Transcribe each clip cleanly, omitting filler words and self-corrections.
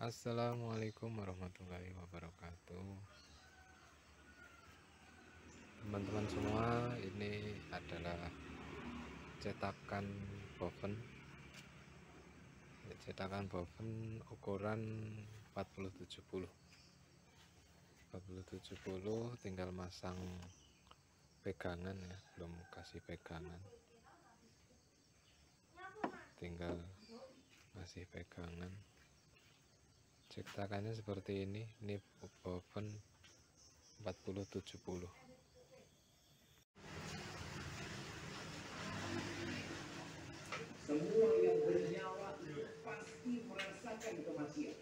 Assalamualaikum warahmatullahi wabarakatuh. Teman-teman semua, ini adalah cetakan boven. Cetakan boven ukuran 4070. Tinggal masang pegangan ya, belum kasih pegangan. Tinggal kasih pegangan. Cetakannya seperti ini boven 4070. Semua yang bernyawa pasti merasakan kematian.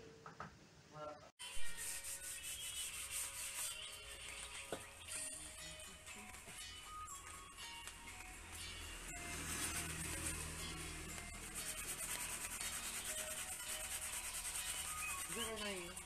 Bisa